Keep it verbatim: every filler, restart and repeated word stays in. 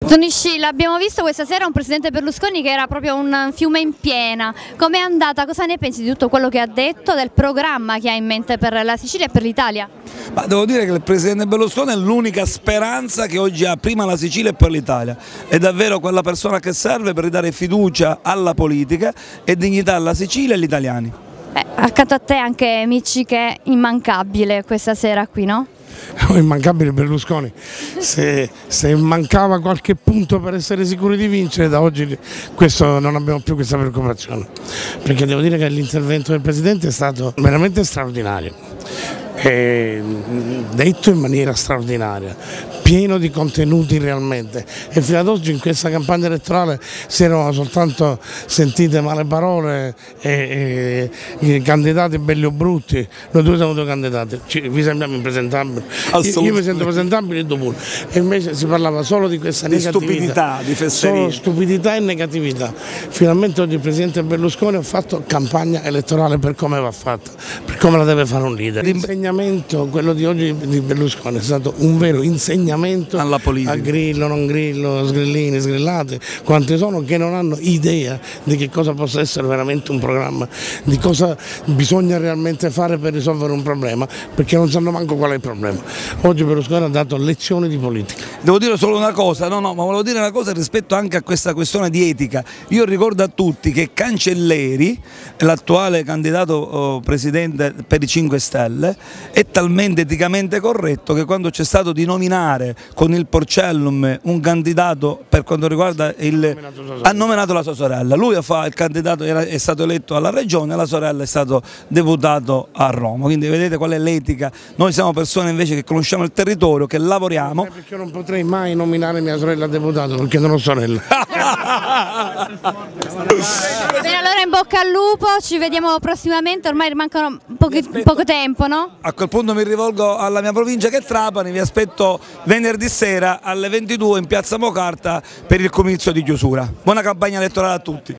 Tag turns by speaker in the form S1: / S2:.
S1: Tonisci, l'abbiamo visto questa sera un presidente Berlusconi che era proprio un fiume in piena. Com'è andata? Cosa ne pensi di tutto quello che ha detto, del programma che ha in mente per la Sicilia e per l'Italia?
S2: Ma devo dire che il presidente Berlusconi è l'unica speranza che oggi ha prima la Sicilia e poi l'Italia. È davvero quella persona che serve per ridare fiducia alla politica e dignità alla Sicilia e agli italiani.
S1: Eh, accanto a te anche Micci, che è immancabile questa sera qui, no?
S3: Immancabile Berlusconi, se, se mancava qualche punto per essere sicuri di vincere, da oggi questo, non abbiamo più questa preoccupazione, perché devo dire che l'intervento del Presidente è stato veramente straordinario, e detto in maniera straordinaria, pieno di contenuti realmente, e fino ad oggi in questa campagna elettorale si erano soltanto sentite male parole e, e, e candidati belli o brutti. Noi due siamo due candidati, Ci, vi sembriamo impresentabili, io, io mi sento presentabile e tu pure, e invece si parlava solo di questa di negatività,
S2: stupidità, di fesseria,
S3: solo stupidità e negatività. Finalmente oggi il Presidente Berlusconi ha fatto campagna elettorale per come va fatta, per come la deve fare un leader. L'insegnamento, quello di oggi di Berlusconi, è stato un vero insegnamento
S2: alla politica.
S3: A Grillo, non Grillo, Sgrillini, Sgrillati, quanti sono che non hanno idea di che cosa possa essere veramente un programma, di cosa bisogna realmente fare per risolvere un problema, perché non sanno manco qual è il problema. Oggi Berlusconi ha dato lezioni di politica.
S2: Devo dire solo una cosa, no no, ma volevo dire una cosa rispetto anche a questa questione di etica. Io ricordo a tutti che Cancelleri, l'attuale candidato oh, presidente per i cinque Stelle, è talmente eticamente corretto che quando c'è stato di nominare con il Porcellum un candidato per quanto riguarda il... ha nominato la sua sorella, lui fa il candidato, era, è stato eletto alla regione, la sorella è stato deputato a Roma, quindi vedete qual è l'etica. Noi siamo persone invece che conosciamo il territorio, che lavoriamo.
S3: Eh, perché io non potrei mai nominare mia sorella deputato, perché non ho sorella.
S1: Bene, allora in bocca al lupo, ci vediamo prossimamente, ormai mancano pochi, poco tempo, no?
S2: A quel punto mi rivolgo alla mia provincia che è Trapani, vi aspetto venerdì sera alle ventidue in piazza Mocarta per il comizio di chiusura. Buona campagna elettorale a tutti.